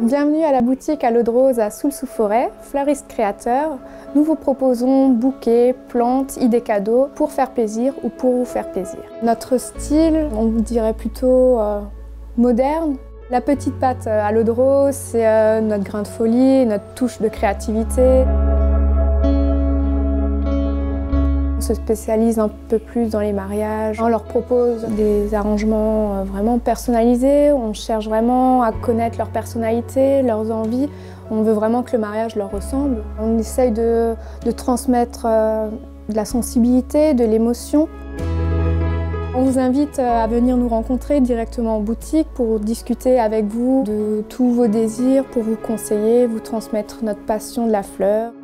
Bienvenue à la boutique à l'eau de rose à Soultz-sous-Forêt, fleuriste créateur. Nous vous proposons bouquets, plantes, idées cadeaux pour faire plaisir ou pour vous faire plaisir. Notre style, on dirait plutôt moderne. La petite patte à l'eau de rose, c'est notre grain de folie, notre touche de créativité. On se spécialise un peu plus dans les mariages. On leur propose des arrangements vraiment personnalisés. On cherche vraiment à connaître leur personnalité, leurs envies. On veut vraiment que le mariage leur ressemble. On essaye de transmettre de la sensibilité, de l'émotion. On vous invite à venir nous rencontrer directement en boutique pour discuter avec vous de tous vos désirs, pour vous conseiller, vous transmettre notre passion de la fleur.